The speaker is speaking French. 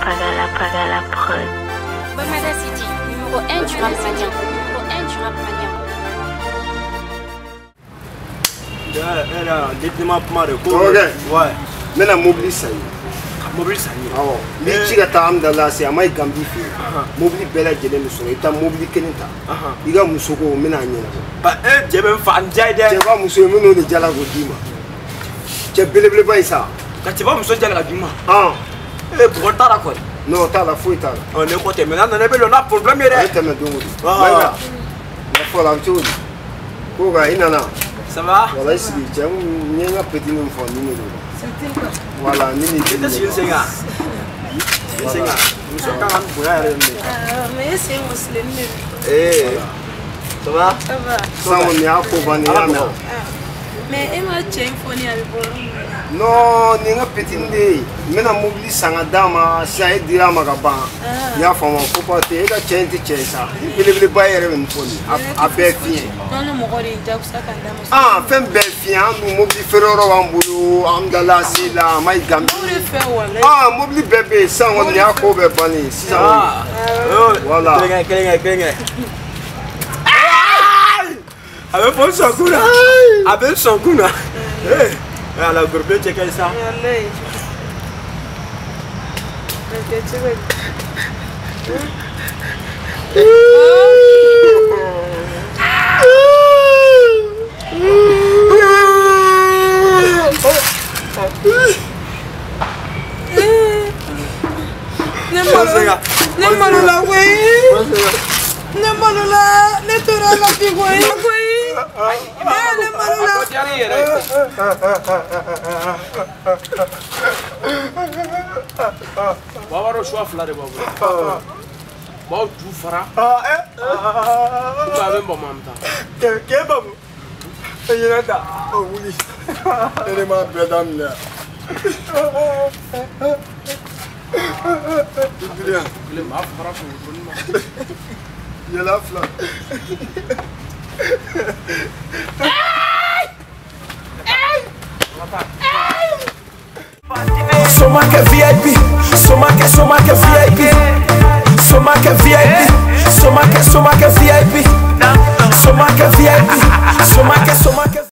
Pagala prod. Bamada City, numéro 1 du rap malien. Numéro 1 du rap malien. Dites-moi comment de quoi. Ok. Ouais. Mais la mobile ça y est. Mobile ça y est. Ah ouais. Les chicas t'as dans la c'est à moi Gambie fait. Mobile belle à gérer le son. Et ta mobile kenita. Il y a musoko mena nyela. Bah j'ai même fan jaide. Tu vois musoko mena de jala godima. Tu bele pas ça. Quand tu vas me sortir la dima. Ah. Eh pour ta quoi. Non, t'as la fouille t'as. On est côté maintenant on est le na problème là. T'as me donné. La fois la chose. Koga inana. Ça va? Voilà ici, j'ai un petit nom pour numéro. Voilà, numéro. C'est un Senga. Senga. Nous sommes quand même pour aller. Mais c'est musulman. Eh. Ça va? Ça va. Ça on est à Kobani. Mais il m'a tient phoné avec moi. Non, ni nga petit ndé. Mena mobili sanga dama, ça est dira magaba. Ya fama ko pate ka chenti chesa. Bele ba yere me poni. A be fien. Non mo gori ja ku saka ndama. Ah, fem be fien, no mobili feroro wambulu, amdala sila, mai gambi. Ah, mobili bébé, ça on est à ko be bani. Ah. Voilà. Kelenge. Avec son Sankuna. Avec Sankuna. Eh. Alors, groupe, tu es ça? Baba choix fla de baba. Ba tu fara. Ba ben bon mamta. Ke babu. Ayena da. Oh oui. Elle m'a bedam là. Bien. Le ma fara pour bonne. Il la fla. Somaka VIP, Somaka VIP, Somaka VIP, Somaka VIP, Somaka VIP, Somaka